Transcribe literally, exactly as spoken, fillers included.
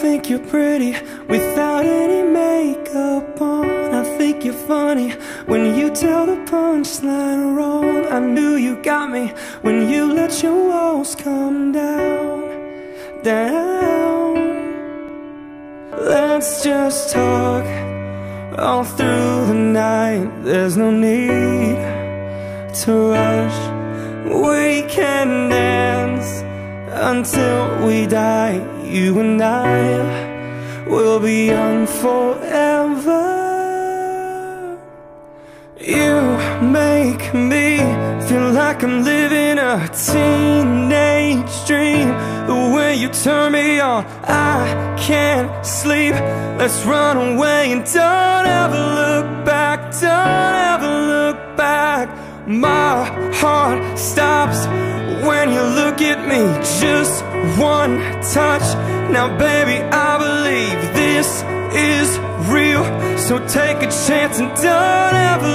think you're pretty without any makeup on. I think you're funny when you tell the punchline wrong. I knew you got me when you let your walls come down, down. Let's just talk all through the night. There's no need to rush. We can dance until we die. You and I will be young forever. You make me feel like I'm living a teenage dream. The way you turn me on, I can't sleep. Let's run away and don't ever look back. Don't ever look back. My heart stops when you look at me. Just one touch. Now baby, I believe this is real. So take a chance and don't ever